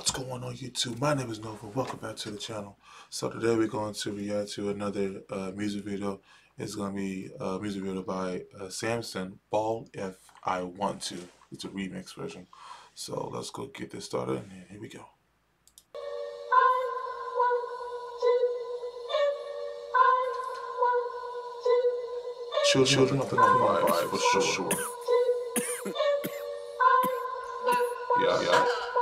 What's going on YouTube? My name is Nova. Welcome back to the channel. So today we're going to react to another music video. It's going to be a music video by Samson, Ball If I Want To. It's a remix version. So let's go get this started and here we go. Children of the Vibes for sure. Yeah.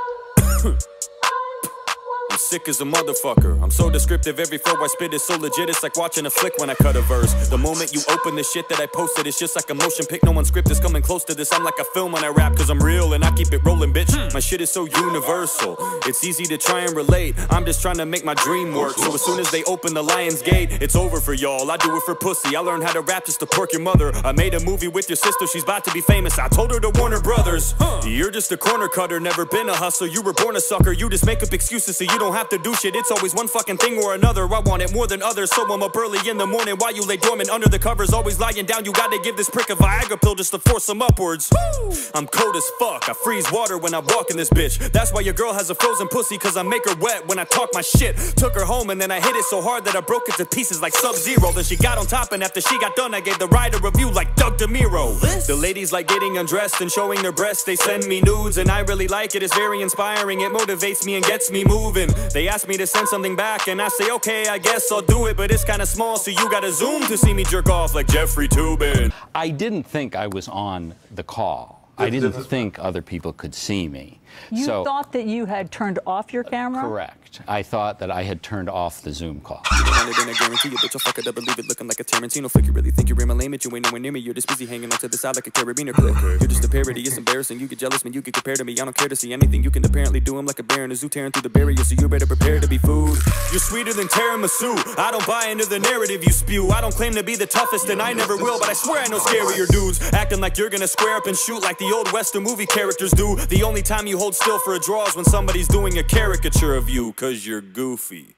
I'm sick as a motherfucker. I'm so descriptive, every flow I spit is so legit. It's like watching a flick when I cut a verse. The moment you open the shit that I posted, it's just like a motion pic. No one script is coming close to this. I'm like a film when I rap, cause I'm real and I keep it rolling, bitch. My shit is so universal, it's easy to try and relate. I'm just trying to make my dream work. So as soon as they open the Lion's Gate, it's over for y'all. I do it for pussy. I learned how to rap just to pork your mother. I made a movie with your sister, she's about to be famous. I told her to Warner Brothers. You're just a corner cutter, never been a hustler. You were born a sucker, you just make up excuses so you don't have to do shit. It's always one fucking thing or another. I want it more than others, so I'm up early in the morning while you lay dormant under the covers, always lying down. You gotta give this prick a Viagra pill just to force them upwards. I'm cold as fuck, I freeze water when I walk in this bitch. That's why your girl has a frozen pussy, cause I make her wet when I talk my shit. Took her home and then I hit it so hard that I broke it to pieces like Sub-Zero. Then she got on top and after she got done I gave the ride a review like Doug DeMuro. The ladies like getting undressed and showing their breasts. They send me nudes and I really like it. It's very inspiring, it motivates me and gets me moving. They ask me to send something back and I say okay, I guess I'll do it, but it's kinda small so you gotta zoom to see me jerk off like Jeffrey Toobin. I didn't think I was on the call. I didn't think other people could see me. You thought that you had turned off your camera? Correct. I thought that I had turned off the Zoom call. You don't want it, then I guarantee you, bitch, I'll fuck it up and leave it looking like a Tarantino flick. You really think you're in my lane, but you ain't nowhere near me. You're just busy hanging onto the side like a carabiner clip. You're just a parody, it's embarrassing. You get jealous when you get compared to me. I don't care to see anything. You can apparently do them like a bear in a zoo tearing through the barrier, so you better prepare to be food. You're sweeter than tiramisu. I don't buy into the narrative you spew. I don't claim to be the toughest, and I never will, but I swear I know scarier dudes. Acting like you're gonna square up and shoot like the old Western movie characters do. The only time you hold still for a draw is when somebody's doing a caricature of you, cause you're goofy.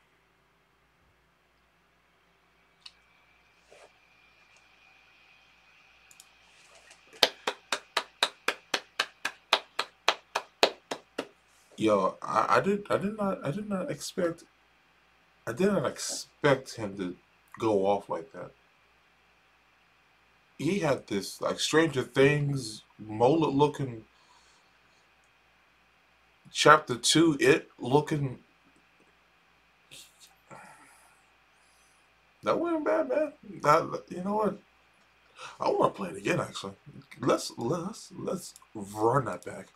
Yo, I did not expect him to go off like that. He had this like Stranger Things mullet looking Chapter 2 It looking. That wasn't bad, man. You know what? I want to play it again. Actually, let's run that back.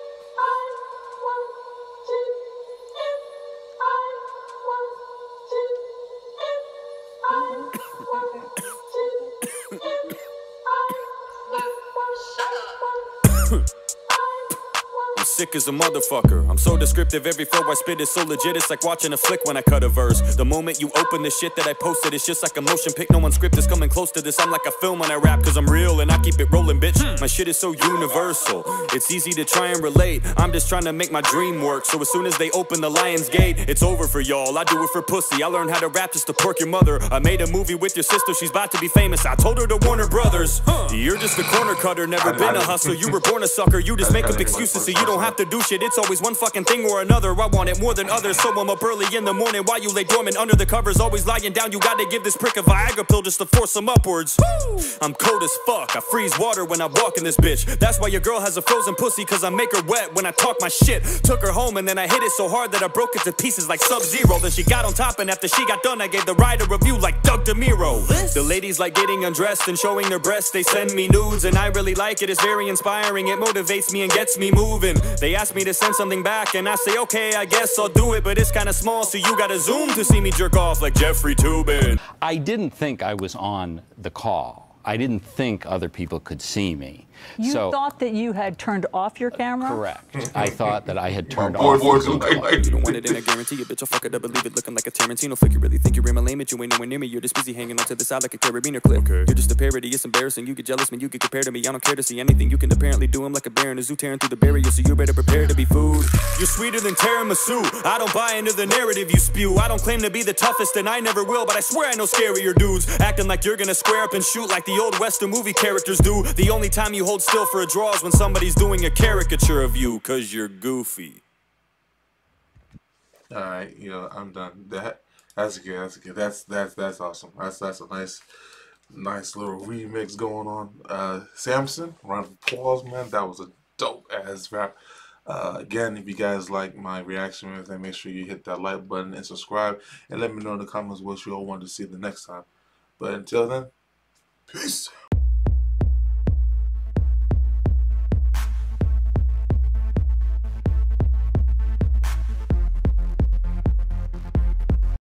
I'm sick as a motherfucker. I'm so descriptive, every flow I spit is so legit. It's like watching a flick when I cut a verse. The moment you open the shit that I posted, it's just like a motion pic. No one script is coming close to this. I'm like a film when I rap, cause I'm real and I keep it rolling, bitch. My shit is so universal, it's easy to try and relate. I'm just trying to make my dream work. So as soon as they open the Lion's Gate, it's over for y'all. I do it for pussy. I learned how to rap just to pork your mother. I made a movie with your sister, she's about to be famous. I told her to Warner Brothers. You're just a corner cutter, never been a hustler. You were born a sucker, you just make up excuses so you don't have to do shit. It's always one fucking thing or another. I want it more than others, so I'm up early in the morning while you lay dormant under the covers, always lying down. You gotta give this prick a Viagra pill just to force them upwards. I'm cold as fuck, I freeze water when I walk in this bitch. That's why your girl has a frozen pussy, cause I make her wet when I talk my shit. Took her home and then I hit it so hard that I broke it to pieces like Sub-Zero. Then she got on top and after she got done I gave the ride a review like Doug DeMuro. The ladies like getting undressed and showing their breasts. They send me nudes and I really like it. It's very inspiring, it motivates me and gets me moving. They ask me to send something back and I say okay, I guess I'll do it, but it's kinda small so you gotta zoom to see me jerk off like Jeffrey Toobin. I didn't think I was on the call. I didn't think other people could see me. You thought that you had turned off your camera? Correct. I thought that I had turned off the Zoom call. You don't want it, then I guarantee you, bitch, I'll fuck it up and leave it looking like a Tarantino flick. You really think you're in my lane, but you ain't nowhere near me. You're just busy hanging onto the side like a carabiner clip. You're just a parody, it's embarrassing. You get jealous when you get compared to me. I don't care to see anything. You can apparently do them like a bear in a zoo tearing through the barrier, so you better prepare to be food. You're sweeter than tiramisu. I don't buy into the narrative you spew. I don't claim to be the toughest, and I never will, but I swear I know scarier dudes. Acting like you're gonna square up and shoot like the old Western movie characters do. The only time you hold still for a draw is when somebody's doing a caricature of you, cause you're goofy. All right, you know, I'm done. That's good. That's good. That's awesome. That's a nice little remix going on. Samson, round of applause, man. That was a dope ass rap. Again, if you guys like my reaction with that, make sure you hit that like button and subscribe, and let me know in the comments what you all want to see the next time. But until then, peace.